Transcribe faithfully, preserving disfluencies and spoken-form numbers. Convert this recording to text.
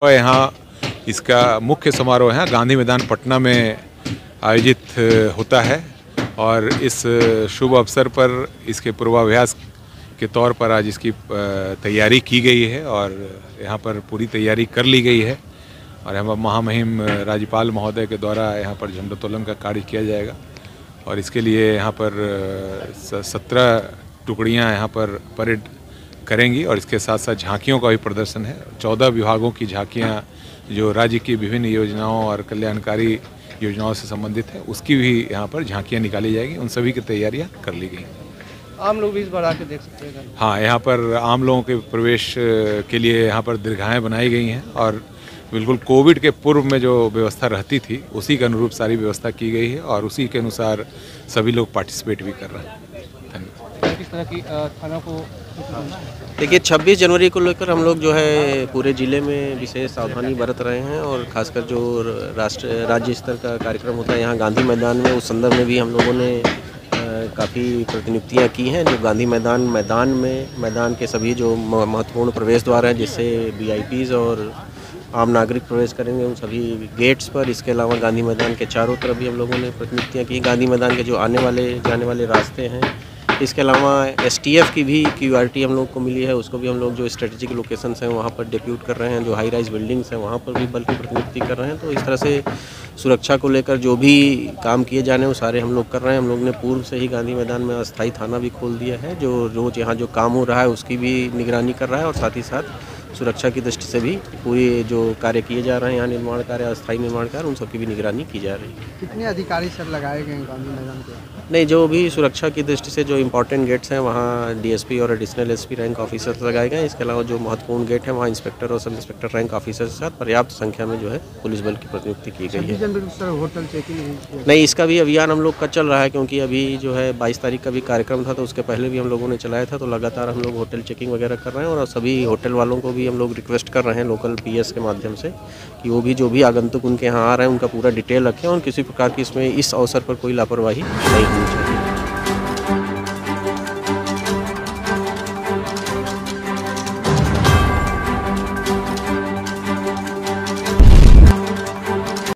यहाँ इसका मुख्य समारोह है गांधी मैदान पटना में आयोजित होता है और इस शुभ अवसर पर इसके पूर्वाभ्यास के तौर पर आज इसकी तैयारी की गई है और यहाँ पर पूरी तैयारी कर ली गई है और हम महामहिम राज्यपाल महोदय के द्वारा यहाँ पर झंडोत्तोलन का कार्य किया जाएगा और इसके लिए यहाँ पर सत्रह टुकड़ियाँ यहाँ पर परेड करेंगी और इसके साथ साथ झांकियों का भी प्रदर्शन है। चौदह विभागों की झांकियाँ जो राज्य की विभिन्न योजनाओं और कल्याणकारी योजनाओं से संबंधित है उसकी भी यहाँ पर झांकियाँ निकाली जाएगी। उन सभी की तैयारियाँ कर ली गई। आम लोग भी इस बार आके देख सकते हैं। हाँ, यहाँ पर आम लोगों के प्रवेश के लिए यहाँ पर दीर्घाएँ बनाई गई हैं और बिल्कुल कोविड के पूर्व में जो व्यवस्था रहती थी उसी के अनुरूप सारी व्यवस्था की गई है और उसी के अनुसार सभी लोग पार्टिसिपेट भी कर रहे हैं। धन्यवाद। किस तरह की थाना को देखिए छब्बीस जनवरी को लेकर हम लोग जो है पूरे ज़िले में विशेष सावधानी बरत रहे हैं और खासकर जो राष्ट्र राज्य स्तर का कार्यक्रम होता है यहाँ गांधी मैदान में, उस संदर्भ में भी हम लोगों ने काफ़ी प्रतिनियुक्तियाँ की हैं। जो गांधी मैदान मैदान में मैदान के सभी जो महत्वपूर्ण प्रवेश द्वार हैं जिससे वीआईपीज़ और आम नागरिक प्रवेश करेंगे उन सभी गेट्स पर, इसके अलावा गांधी मैदान के चारों तरफ भी हम लोगों ने प्रतिनियुक्तियाँ की। गांधी मैदान के जो आने वाले जाने वाले रास्ते हैं, इसके अलावा एसटीएफ की भी क्यूआरटी हम लोग को मिली है, उसको भी हम लोग जो स्ट्रेटेजिक लोकेशंस हैं वहाँ पर डिप्यूट कर रहे हैं। जो हाई राइज बिल्डिंग्स हैं वहाँ पर भी बल की प्रतिनियुक्ति कर रहे हैं। तो इस तरह से सुरक्षा को लेकर जो भी काम किए जाने वो सारे हम लोग कर रहे हैं। हम लोग ने पूर्व से ही गांधी मैदान में अस्थायी थाना भी खोल दिया है जो रोज़ यहाँ जो काम हो रहा है उसकी भी निगरानी कर रहा है और साथ ही साथ सुरक्षा की दृष्टि से भी पूरे जो कार्य किए जा रहे हैं यहाँ निर्माण कार्य, अस्थायी निर्माण कार्य, उन सबकी भी निगरानी की जा रही है। कितने अधिकारी सर लगाए गए हैं गांधी मैदान पे? नहीं, जो भी सुरक्षा की दृष्टि से जो इम्पोर्टेंट गेट्स हैं वहाँ डीएसपी और एडिशनल एसपी रैंक ऑफिसर्स लगाए गए हैं। इसके अलावा जो महत्वपूर्ण गेट है वहाँ इंस्पेक्टर और सब इंस्पेक्टर रैंक ऑफिसर्स के साथ पर्याप्त संख्या में जो है पुलिस बल की प्रतिनियुक्ति की गई है। सर होटल चेकिंग नहीं, इसका भी अभियान हम लोग का चल रहा है क्योंकि अभी जो है बाईस तारीख का भी कार्यक्रम था तो उसके पहले भी हम लोगों ने चलाया था। तो लगातार हम लोग होटल चेकिंग वगैरह कर रहे हैं और सभी होटल वालों को भी हम लोग रिक्वेस्ट कर रहे हैं लोकल पीएस के माध्यम से कि वो भी जो भी आगंतुक उनके यहाँ आ रहे हैं उनका पूरा डिटेल रखें और किसी प्रकार की इसमें इस अवसर पर कोई लापरवाही नहीं होनी चाहिए।